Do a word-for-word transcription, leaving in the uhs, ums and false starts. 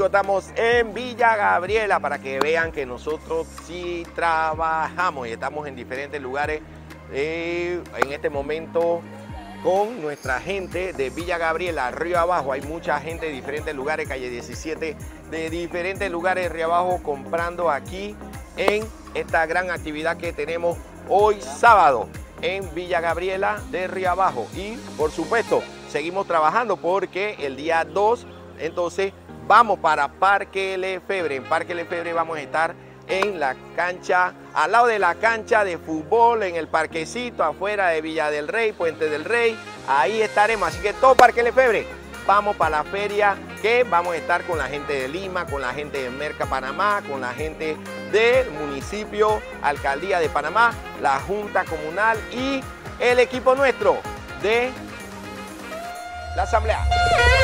amigos, estamos en Villa Gabriela para que vean que nosotros sí trabajamos y estamos en diferentes lugares eh, en este momento con nuestra gente de Villa Gabriela, Río Abajo. Hay mucha gente de diferentes lugares, calle diecisiete, de diferentes lugares de Río Abajo comprando aquí en esta gran actividad que tenemos hoy sábado en Villa Gabriela de Río Abajo. Y por supuesto, seguimos trabajando porque el día dos, entonces, vamos para Parque Lefebvre. En Parque Lefebvre vamos a estar en la cancha, al lado de la cancha de fútbol, en el parquecito, afuera de Villa del Rey, Puente del Rey. Ahí estaremos. Así que todo Parque Lefebvre, vamos para la feria, que vamos a estar con la gente de Lima, con la gente de Merca Panamá, con la gente del municipio, Alcaldía de Panamá, la Junta Comunal y el equipo nuestro de la Asamblea.